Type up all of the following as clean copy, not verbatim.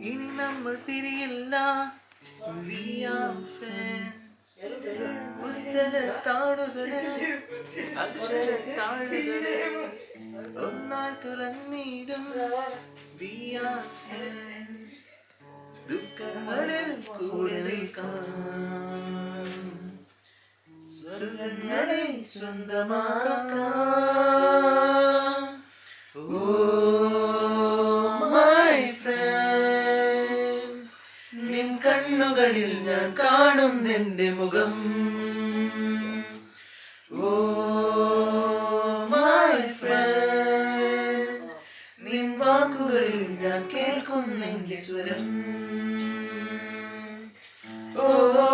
ഇനി നമ്മൾ പിരിയില്ല. We are friends. പുസ്തകത്താളുകളെ അക്ഷരത്താളുകളെ ഒന്നായി തുറന്നിടും. We are friends. ദുഃഖങ്ങളിൽ കൂടെ നിൽക്കാം, സ്വർഗ്ഗങ്ങളെ സ്വന്തമാക്കാം. കണ്ണുകളിൽ ഞാൻ കാണുന്നെന്റെ മുഖം. ഓ മൈ ഫ്രണ്ട്, നിൻ വാക്കുകളിൽ ഞാൻ കേൾക്കുന്നെന്റെ സ്വരം. ഓ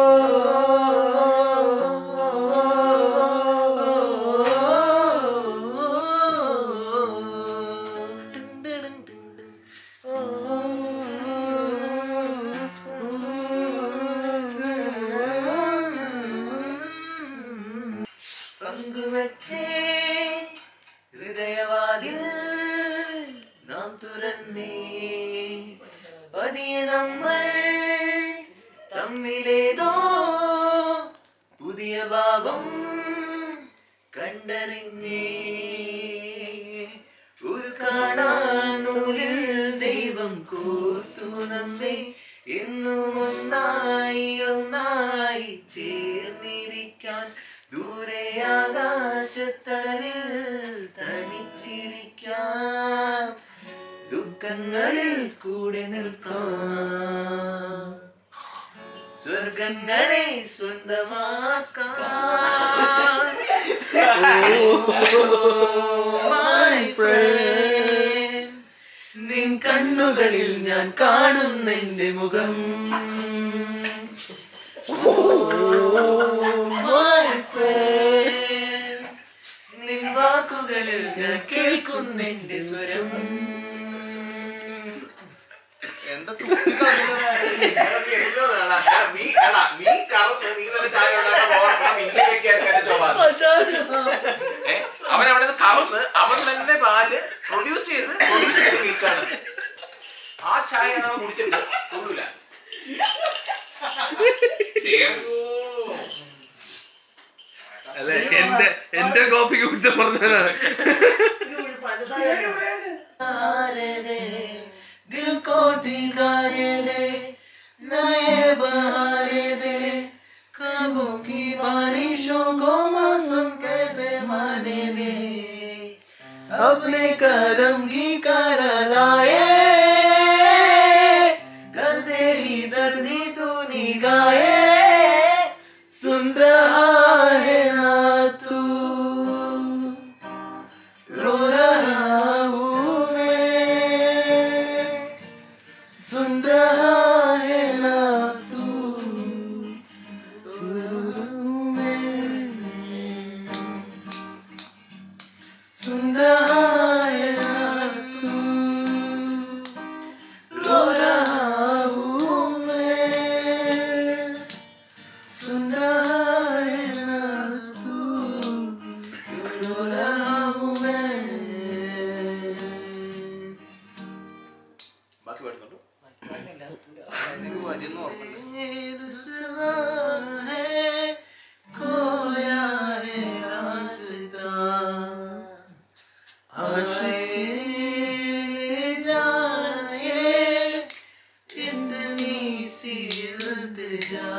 പങ്കുവച്ചേ ഹൃദയവാതിൽ നാം തുറന്നേ, പതിയെ നമ്മൾ തമ്മിലേതോ പുതിയ ഭാവം കണ്ടറിഞ്ഞേ. ഒരു കാണാനൂലിൽ ദൈവം കോർത്തു നമ്മെ എന്നും ഒന്നായി ഒന്നായി ചേർന്നിരിക്കാൻ. ദൂരെ ആകാശത്തണലിൽ തനിച്ചിരിക്കാൻ, ദുഃഖങ്ങളിൽ കൂടെ നിൽക്കാം, സ്വർഗ്ഗങ്ങളെ സ്വന്തമാക്കാൻ. My friend, നിൻ കണ്ണുകളിൽ ഞാൻ കാണുന്നെന്റെ മുഖം. നിൻ വാക്കുകളിൽ ഞാൻ കേൾക്കുന്നെന്റെ സ്വരം. എന്താ അവനവിടെ കറന്ന് അവൻ തന്നെ പാല് പ്രൊഡ്യൂസ് ചെയ്ത് വിൽക്കാണ്. ആ ചായയാണ് അവൻ കുടിച്ചിട്ട് കൊള്ളൂല. എന്റെ കോപ്പിക്ക് കുറിച്ച് പറഞ്ഞതാണ്. दिल को दिखाए दे नए बहारे दे, ख्वाबों की बारिशों को मौसम कैसे माने दे, अपने कदम की करलाए कर तेरी दर्दी तू निगाहे. सुन रहा है ना तू, रो रहा हूँ मैं. सुन रहा है ना तू, रो रहा हूँ मैं. सुन रहा है ना तू, रो रहा हूँ मैं. सुन रहा है ना तू, रो रहा हूँ मैं. ബാക്കി പാടുന്നുണ്ടോ? खोया है रास्ता, जाए इतनी सी इल्तिजा,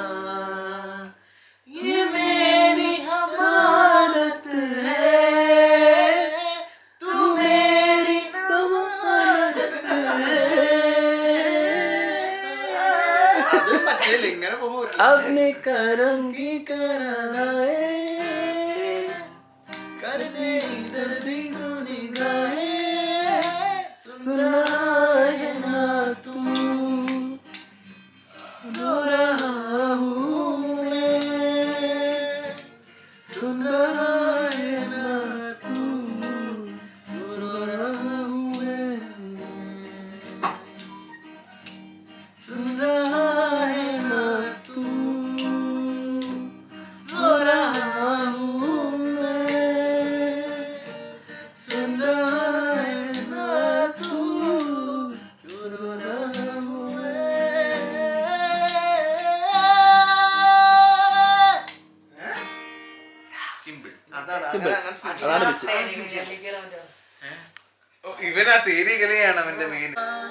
ये मेरी हालत है, तू मेरी समानत है. अपने करम की कराए कर दे दर्दी तू निगाहे. सुना है ना तू, रो रहा हूँ मैं. सुन रहा है ना तू, रो रहा हूँ मैं. सुन रहा है ना तू, रो रहा അതാണ് പിച്ച്. ഇവനാ തേരി കലയാണ് അവന്റെ മെയിൻ.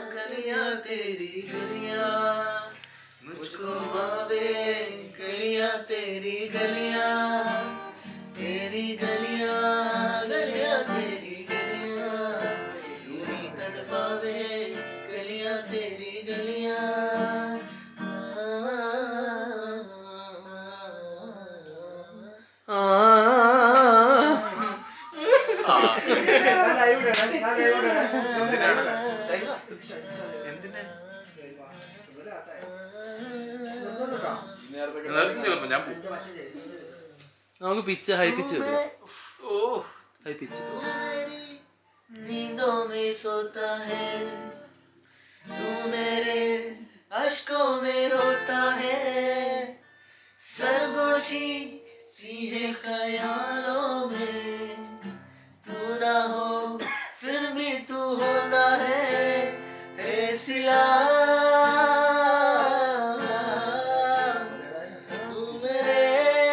നമുക്ക് pitch high pitch high pitch. नींदों में सोता है तू मेरे अश्कों में रोता है सरगोशी सी है ख्यालों में तू ना हो फिर भी तू होता है सिला तू मेरे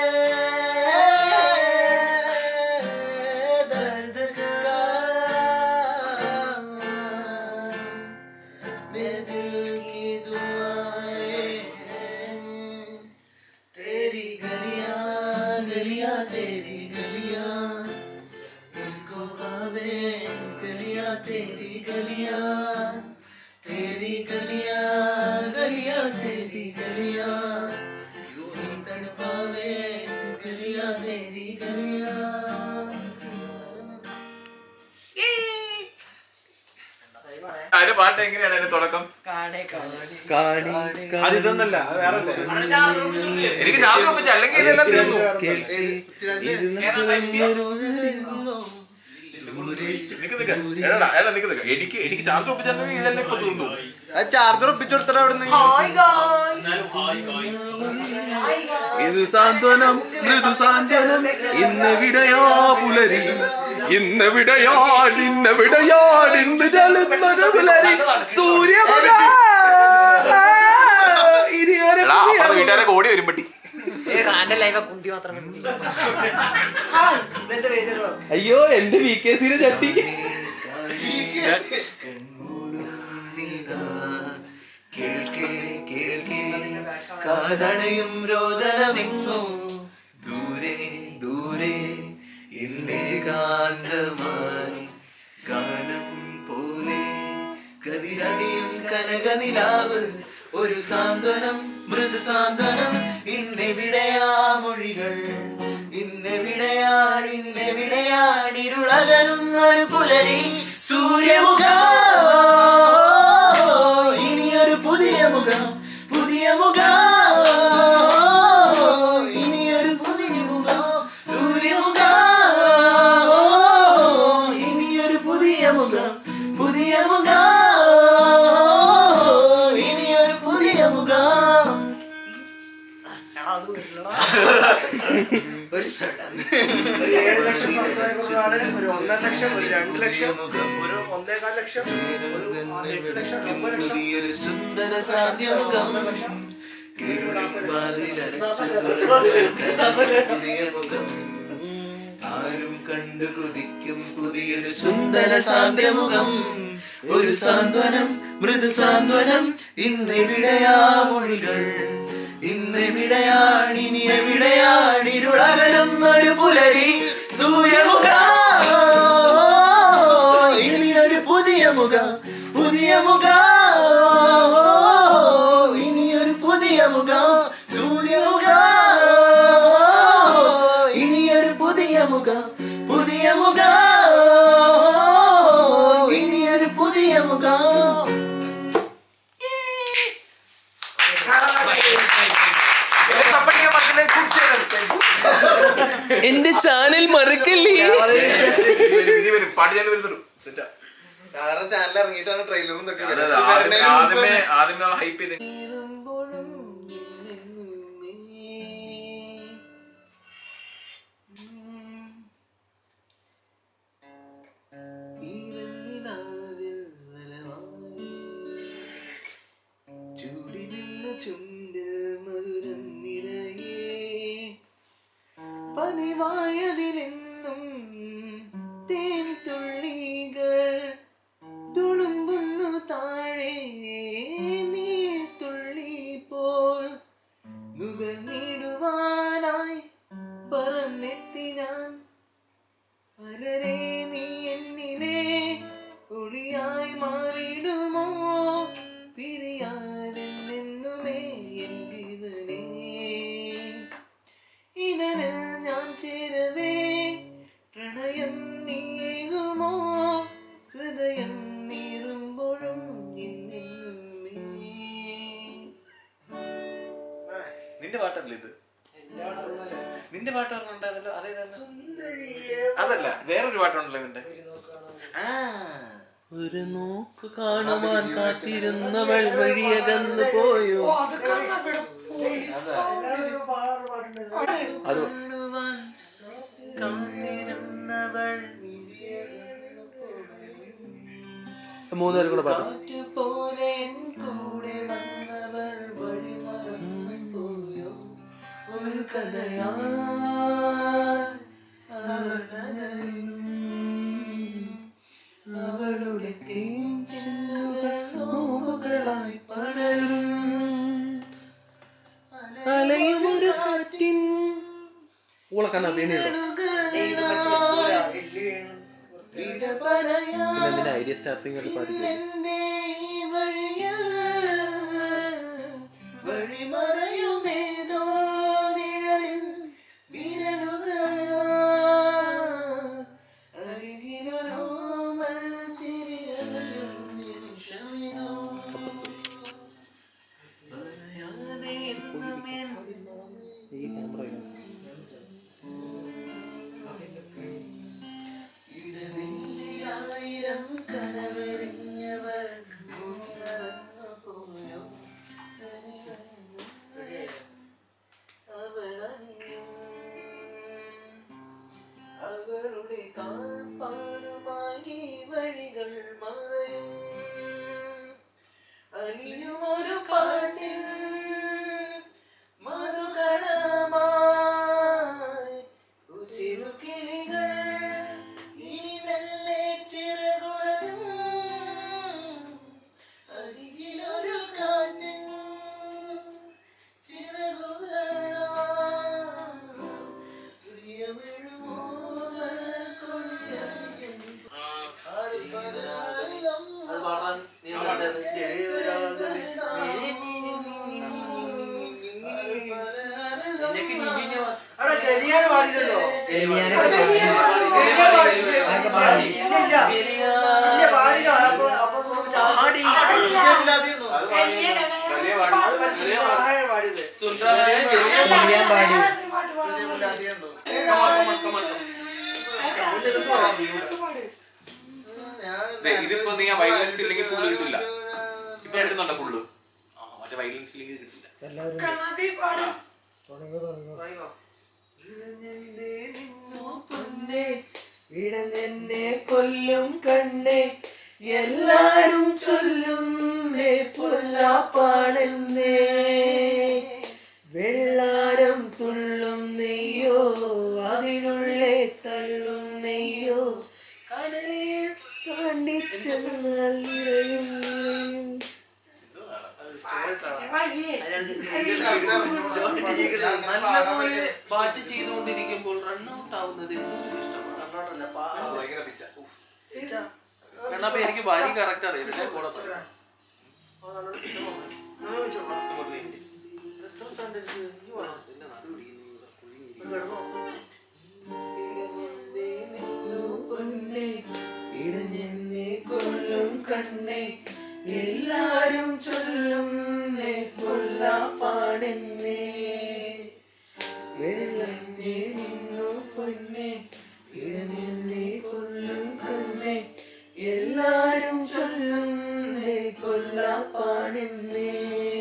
दर्द का मेरे दिल की दुआएं तेरी गलियां गलियां तेरी गलियां मुझको भावे गलियां तेरी गलियां तेरी गलियां गलियां तेरी गलियां यूं ही तड़पावे गलियां तेरी गलियां. അതിന്റെ പാട്ട് എങ്ങനെയാണ് അതിന്റെ തുടക്കം? അത് ഇതൊന്നല്ല, അത് വേറെ. എനിക്ക് ചാർജ് ഒപ്പിച്ച അല്ലെങ്കിൽ ഇതെല്ലാം തീർന്നു. എനിക്ക് ചാർജ് ഒപ്പിച്ചെങ്കിൽ ഇതെല്ലാം ഇപ്പൊ തീർന്നു. ചാർജർ ഒപ്പിച്ചെടുത്തോ അവിടുന്ന്. ഇത് സാന്ത്വനം മൃദു സാന്ത്വനം ഇന്നെവിടെയാ പുലരി ഇന്നെവിടെയാടിന്ന് ചലുന്നത് പുലരി സൂര്യമുഖ വീട്ടുകാരെ ഓടി വരുമ്പട്ടി അയ്യോ എന്റെ VKC ചട്ടി. കാതടയും രോദനമെങ്ങോ ദൂരെ ദൂരെ എന്നേകാന്തമായി ഗാനം പോലെ കതിരണിയും കനകനിലാവ് ഒരു സാന്ത്വനം മൃദു സാന്ത്വനം ഇന്നെവിടെയാ മൊഴികൾ ഇന്നെവിടെയാണിരുളകലുന്നൊരു പുലരി സൂര്യമുഖ ഇനിയൊരു പുതിയ മുഖം പുതിയ മുഖം ഇനിയൊരു പുതിയ മുഖം സൂര്യമുഖ ഇനിയൊരു പുതിയ മുഖം പുതിയ മുഖം ഇനിയൊരു പുതിയ മുഖം. ഒരു സഡൻ 7 ലക്ഷം സബ്സ്ക്രൈബറുകളാണ്. ഒരു 1.5 ലക്ഷം, ഒരു 2 ലക്ഷം, ഒരു 1.4 ലക്ഷം, ഒരു 8 ലക്ഷം, 9 ലക്ഷം. സുന്ദര സാന്ത്യമുഖം ആരും കണ്ടു കൊതിക്കും പുതിയൊരു സുന്ദര സാന്ത്യമുഖം ഒരു സാന്ത്വനം മൃദു സാന്ത്വനം ഇന്നെവിടെയാ മൊഴികൾ ഇന്നെവിടെയാണിനി എവിടെയാണിരുളകലുന്നൊരു പുലരി സൂര്യമുഖ ഇനിയൊരു പുതിയ മുഖം പുതിയ മുഖം ഇനിയൊരു പുതിയ മുഖം സൂര്യമുഖ ഇനിയൊരു പുതിയ മുഖം പുതിയ മുഖം ഇനിയൊരു പുതിയ മുഖം. എന്റെ ചാനൽ മറക്കല്ലേ. പാട്ട് ചാനൽ വരുന്നുണ്ട്. സാധാരണ ചാനൽ ഇറങ്ങിയിട്ടാണ് ട്രെയിലറും ആദ്യമേ ഹൈപ്പ് ചെയ്ത് പതിവായതിലെന്നും നിന്റെ പാട്ടല്ലേ ഇത്? നിന്റെ പാട്ട് പറഞ്ഞിട്ടുണ്ടായിരുന്നല്ലോ, അതേതല്ല? അതല്ല, വേറൊരു പാട്ടുണ്ടല്ലോ നിന്റെ. ഒരു നോക്ക് കാണുവാൻ കാത്തിരുന്നവൾ വഴിയകന്നു പോയോ. അത് മൂന്നുപേരും കൂടെ പാട്ട്. ഒരു കഥയാ അവളുടെ തേൻചെന്നുകളായി പടരും അലയും ഒരു കാറ്റിൻ ഊളക്കണ്ണ പിന്നെ ഐഡിയ സ്റ്റാർ സിംഗർ പാടിക്കും. ഈ ക്യാമറ അവളുടെ കാൽപ്പാടുമായി വഴികൾ മറയും അലിയുമൊരു പാട്ടിൽ മധുകണമായി ചിറുകിളികൾ ഇനി മെല്ലെ ചിറകുളരും അരികിലൊരു കാറ്റിൻ ഇതിപ്പോ നീ വയലൻസ് ഇല്ലെങ്കിൽ ഫുള്ള് കിട്ടില്ല. ഇപ്പൊ എടുക്കുന്നുണ്ടോ ഫുള്ള്? മറ്റേ വയലൻസ് ഇല്ലെങ്കിൽ കിട്ടില്ല. ഇടഞ്ഞെന്നെ കൊല്ലും കണ്ണേ എല്ലാരും ചൊല്ലുന്നേ പൊല്ലാപ്പാണെന്നേ വെള്ളാരം തുള്ളും നെയ്യോ അതിനുള്ളേ തള്ളും നെയ്യോ കടലിൽ താണ്ടി ചെന്നാൽ നിറയും നല്ലപോലെ ബാറ്റ് ചെയ്തുകൊണ്ടിരിക്കുമ്പോൾ റൺഔട്ട് ആവുന്നത് എന്തൊരു ഇഷ്ടമാണ്. കണ്ണപ്പ എനിക്ക് വരി കറക്റ്റ് അറിയില്ലേ കൂടെ ഇടഞ്ഞെന്നെ കൊല്ലും കണ്ണേ എല്ലാരും ചൊല്ലുന്നേ പൊല്ലാപ്പാണെന്നേ വെള്ളഞ്ഞേ നിന്നു പൊന്നെ ഇടഞ്ഞെന്നെ കൊല്ലും കണ്ണേ എല്ലാരും ചൊല്ലുന്നേ കൊല്ലാപ്പാണെന്നേ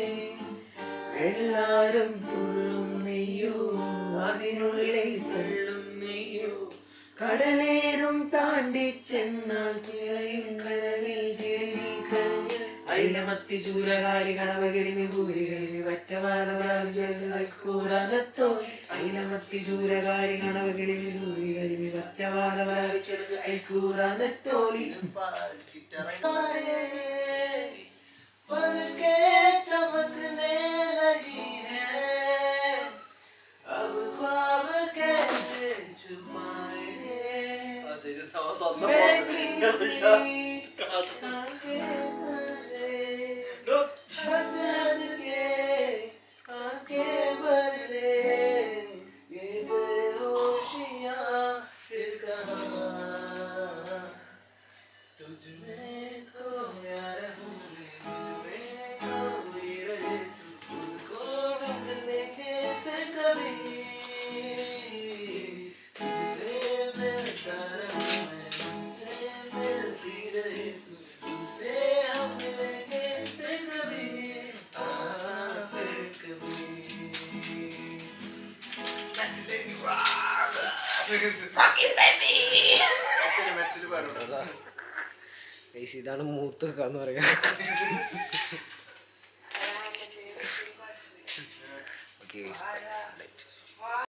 വെള്ളാരം തുള്ളും നെയ്യോ അതിനുള്ളിൽ തള്ളും നെയ്യോ കടലേറും താണ്ടി ചെന്നാൽ കിളയും കടലിൽ അയിലമത്തി ചൂരകാരി കടവ കിടിമി കൂരി കരിമി വറ്റവാലവാലിക്കൂറാനത്തോ അയിലമത്തി ചൂരകാരി കടവ കിടിമി കൂരി കരിമി വറ്റവാലവാലിക്കൂറാനത്തോലി പതുക്കെ ചമക്കനെ ലഗി ഹൈ अब ख्वाब कैसे छुपाए तुझमें ഇതാണ് മൂത്ത് വെക്കാന്ന് പറയാ. ഓക്കെ